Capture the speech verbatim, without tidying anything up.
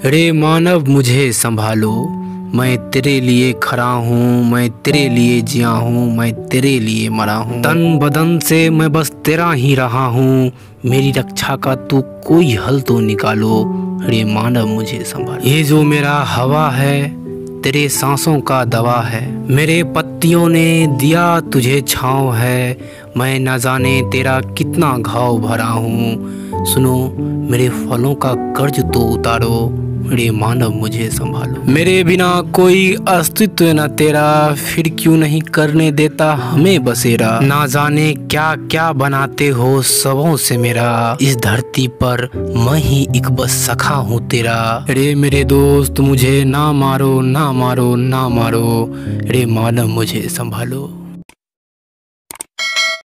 रे मानव मुझे संभालो, मैं तेरे लिए खड़ा हूँ, मैं तेरे लिए जिया हूँ, मैं तेरे लिए मरा हूँ। तन बदन से मैं बस तेरा ही रहा हूँ, मेरी रक्षा का तू कोई हल तो निकालो। रे मानव मुझे संभालो। ये जो मेरा हवा है तेरे सांसों का दवा है, मेरे पत्तियों ने दिया तुझे छाँव है, मैं न जाने तेरा कितना घाव भरा हूँ। सुनो मेरे फलों का कर्ज तो उतारो, रे मानव मुझे संभालो। मेरे बिना कोई अस्तित्व न तेरा, फिर क्यों नहीं करने देता हमें बसेरा। ना जाने क्या क्या बनाते हो सबों से मेरा, इस धरती पर मैं ही एक बस सखा हूँ तेरा। रे मेरे दोस्त मुझे ना मारो ना मारो ना मारो, रे मानव मुझे संभालो।